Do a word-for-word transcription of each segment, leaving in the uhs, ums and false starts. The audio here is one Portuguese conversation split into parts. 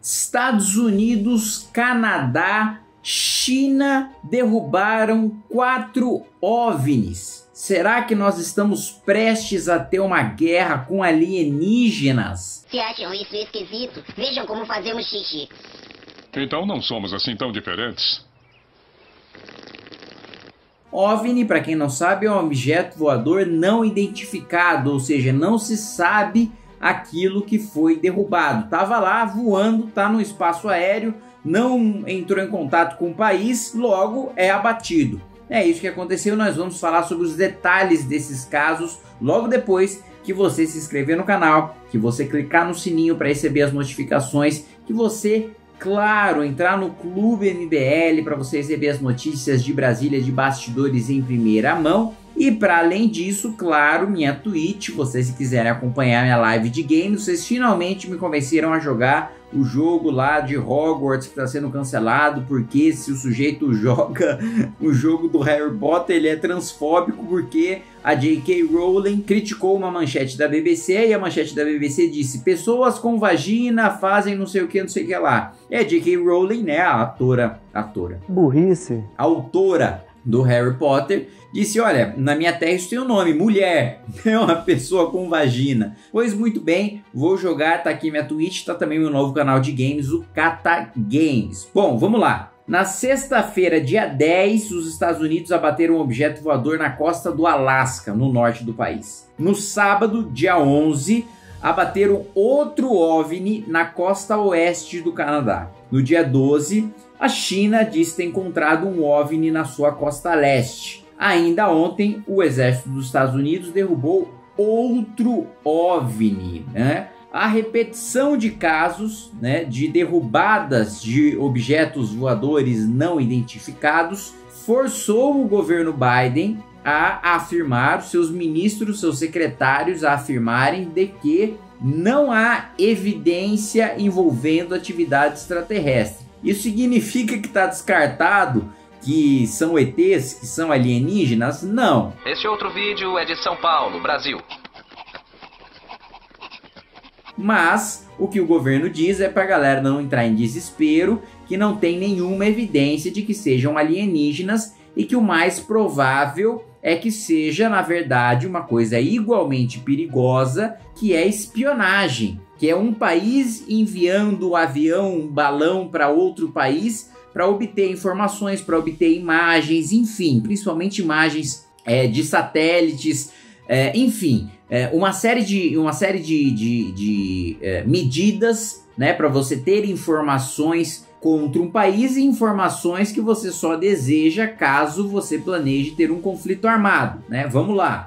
Estados Unidos, Canadá, China derrubaram quatro OVNIs. Será que nós estamos prestes a ter uma guerra com alienígenas? Se acham isso esquisito, vejam como fazemos xixi. Então não somos assim tão diferentes. OVNI, para quem não sabe, é um objeto voador não identificado, ou seja, não se sabe aquilo que foi derrubado. Tava lá voando, tá no espaço aéreo, não entrou em contato com o país, logo é abatido. É isso que aconteceu. Nós vamos falar sobre os detalhes desses casos logo depois que você se inscrever no canal, que você clicar no sininho para receber as notificações, que você, claro, entrar no Clube M B L para você receber as notícias de Brasília, de bastidores em primeira mão. E para além disso, claro, minha Twitch, vocês se quiserem acompanhar minha live de games, vocês finalmente me convenceram a jogar o jogo lá de Hogwarts que está sendo cancelado, porque se o sujeito joga o jogo do Harry Potter, ele é transfóbico, porque a J K Rowling criticou uma manchete da B B C e a manchete da B B C disse: pessoas com vagina fazem não sei o que, não sei o que lá. É a J K Rowling, né, a atora, atora, burrice, a autora do Harry Potter, disse: olha, na minha terra isso tem um nome, mulher, é uma pessoa com vagina. Pois muito bem, vou jogar, tá aqui minha Twitch, tá também meu novo canal de games, o Cata Games. Bom, vamos lá. Na sexta-feira, dia dez, os Estados Unidos abateram um objeto voador na costa do Alasca, no norte do país. No sábado, dia onze, abateram outro OVNI na costa oeste do Canadá. No dia doze, a China diz ter encontrado um OVNI na sua costa leste. Ainda ontem, o exército dos Estados Unidos derrubou outro OVNI, né? A repetição de casos, né, de derrubadas de objetos voadores não identificados forçou o governo Biden a afirmar, seus ministros, seus secretários a afirmarem de que não há evidência envolvendo atividade extraterrestre. Isso significa que está descartado que são E Tês, que são alienígenas? Não. Este outro vídeo é de São Paulo, Brasil. Mas o que o governo diz é para a galera não entrar em desespero, que não tem nenhuma evidência de que sejam alienígenas e que o mais provável é que seja, na verdade, uma coisa igualmente perigosa, que é espionagem, que é um país enviando um avião, um balão para outro país para obter informações, para obter imagens, enfim, principalmente imagens é, de satélites, é, enfim, é, uma série de, uma série de, de, de é, medidas, né, para você ter informações contra um país e informações que você só deseja caso você planeje ter um conflito armado, né? Vamos lá.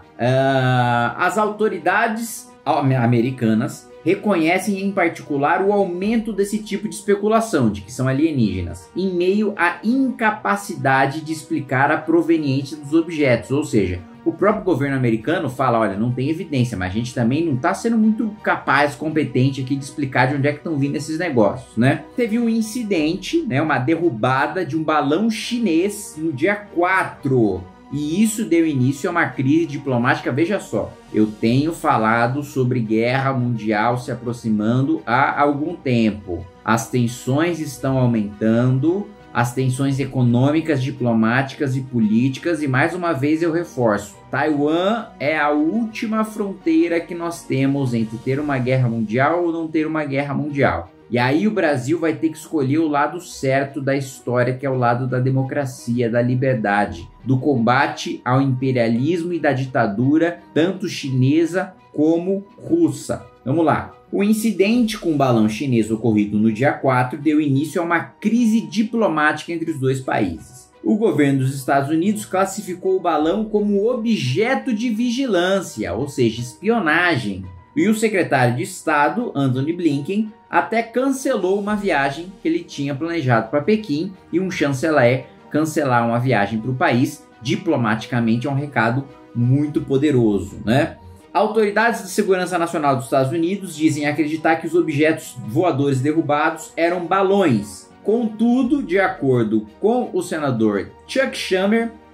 Uh, as autoridades americanas reconhecem em particular o aumento desse tipo de especulação de que são alienígenas, em meio à incapacidade de explicar a proveniência dos objetos, ou seja, o próprio governo americano fala: olha, não tem evidência, mas a gente também não está sendo muito capaz, competente aqui de explicar de onde é que estão vindo esses negócios, né? Teve um incidente, né, uma derrubada de um balão chinês no dia quatro. E isso deu início a uma crise diplomática. Veja só, eu tenho falado sobre guerra mundial se aproximando há algum tempo. As tensões estão aumentando, as tensões econômicas, diplomáticas e políticas, e mais uma vez eu reforço, Taiwan é a última fronteira que nós temos entre ter uma guerra mundial ou não ter uma guerra mundial. E aí o Brasil vai ter que escolher o lado certo da história, que é o lado da democracia, da liberdade, do combate ao imperialismo e da ditadura, tanto chinesa como russa. Vamos lá. O incidente com o balão chinês ocorrido no dia quatro deu início a uma crise diplomática entre os dois países. O governo dos Estados Unidos classificou o balão como objeto de vigilância, ou seja, espionagem. E o secretário de Estado, Antony Blinken, até cancelou uma viagem que ele tinha planejado para Pequim, e um chanceler cancelar uma viagem para o país, diplomaticamente, é um recado muito poderoso, né? Autoridades de segurança nacional dos Estados Unidos dizem acreditar que os objetos voadores derrubados eram balões. Contudo, de acordo com o senador Chuck Schumer,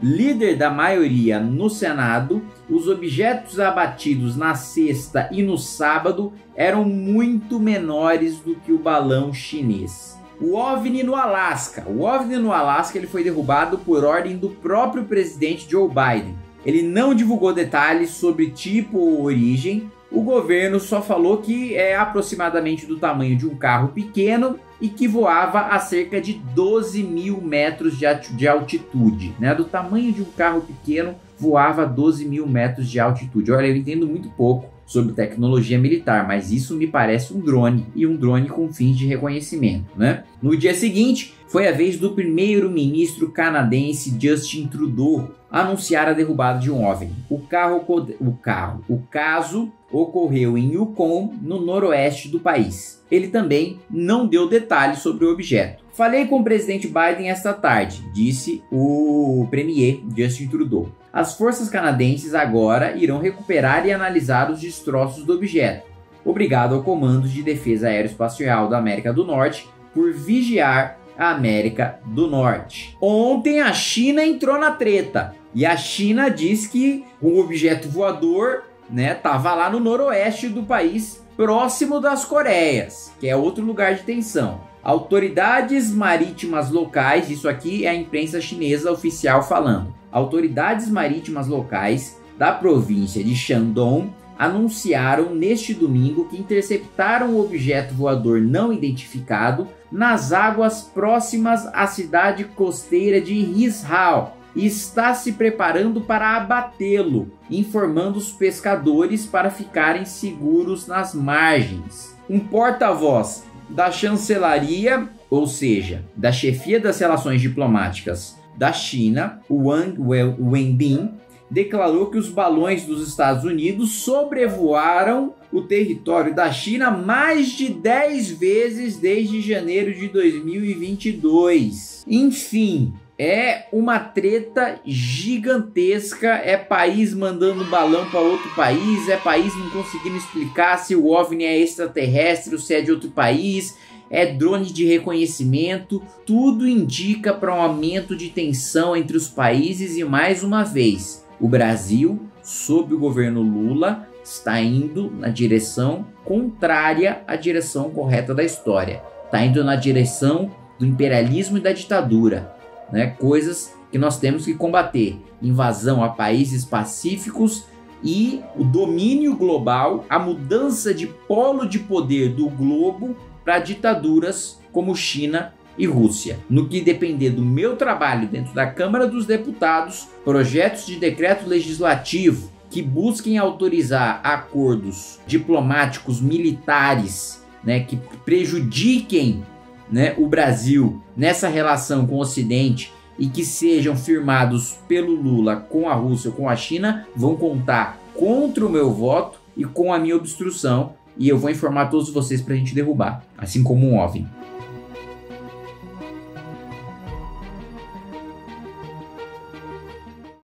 líder da maioria no Senado, os objetos abatidos na sexta e no sábado eram muito menores do que o balão chinês. O OVNI no Alasca. O OVNI no Alasca ele foi derrubado por ordem do próprio presidente Joe Biden. Ele não divulgou detalhes sobre tipo ou origem. O governo só falou que é aproximadamente do tamanho de um carro pequeno e que voava a cerca de doze mil metros de altitude, né? Do tamanho de um carro pequeno, voava a doze mil metros de altitude. Olha, eu entendo muito pouco sobre tecnologia militar, mas isso me parece um drone, e um drone com fins de reconhecimento, né? No dia seguinte, foi a vez do primeiro-ministro canadense Justin Trudeau anunciar a derrubada de um OVNI. O carro, o carro, o caso ocorreu em Yukon, no noroeste do país. Ele também não deu detalhes sobre o objeto. Falei com o presidente Biden esta tarde, disse o premier Justin Trudeau. As forças canadenses agora irão recuperar e analisar os destroços do objeto. Obrigado ao Comando de Defesa Aeroespacial da América do Norte por vigiar a América do Norte. Ontem a China entrou na treta e a China diz que o objeto voador, né, tava lá no noroeste do país, próximo das Coreias, que é outro lugar de tensão. Autoridades marítimas locais, isso aqui é a imprensa chinesa oficial falando. Autoridades marítimas locais da província de Shandong anunciaram neste domingo que interceptaram o objeto voador não identificado nas águas próximas à cidade costeira de Rizhao e está se preparando para abatê-lo, informando os pescadores para ficarem seguros nas margens. Um porta-voz da chancelaria, ou seja, da chefia das relações diplomáticas da China, Wang Wenbin, declarou que os balões dos Estados Unidos sobrevoaram o território da China mais de dez vezes desde janeiro de dois mil e vinte e dois. Enfim, é uma treta gigantesca, é país mandando balão para outro país, é país não conseguindo explicar se o OVNI é extraterrestre ou se é de outro país, é drone de reconhecimento, tudo indica para um aumento de tensão entre os países e, mais uma vez, o Brasil, sob o governo Lula, está indo na direção contrária à direção correta da história. Está indo na direção do imperialismo e da ditadura, né? Coisas que nós temos que combater. Invasão a países pacíficos e o domínio global, a mudança de polo de poder do globo para ditaduras como China e Rússia. No que depender do meu trabalho dentro da Câmara dos Deputados, projetos de decreto legislativo que busquem autorizar acordos diplomáticos militares, né, que prejudiquem, né, o Brasil nessa relação com o Ocidente e que sejam firmados pelo Lula com a Rússia ou com a China, vão contar contra o meu voto e com a minha obstrução, e eu vou informar todos vocês para a gente derrubar, assim como um OVNI.